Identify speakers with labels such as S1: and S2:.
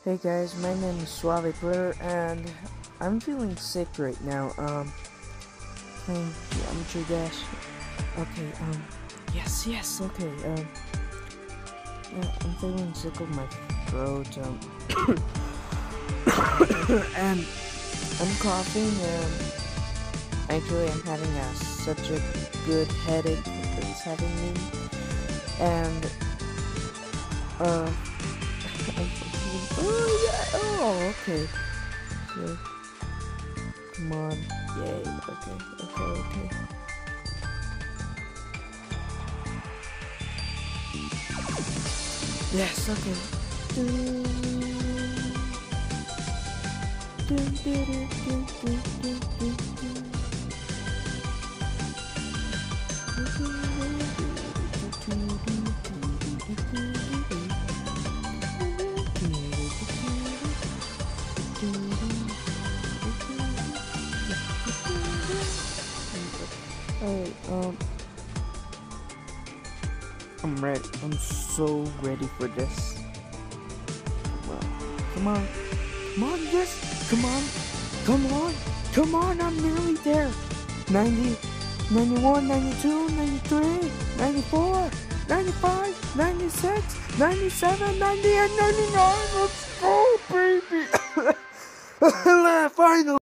S1: Hey guys, my name is Suave Glitter, and I'm feeling sick right now. Playing Geometry Dash. Okay, yes, okay, yeah, I'm feeling sick of my throat, and I'm coughing, and actually I'm having such a good headache that's having me, and, okay. So, come on. Yay. Okay. Yes, okay. Alright, I'm ready. I'm so ready for this. Come on, yes, come on, I'm nearly there. 90, 91, 92, 93, 94, 95, 96, 97, 98, 99, let's go, baby! Finally!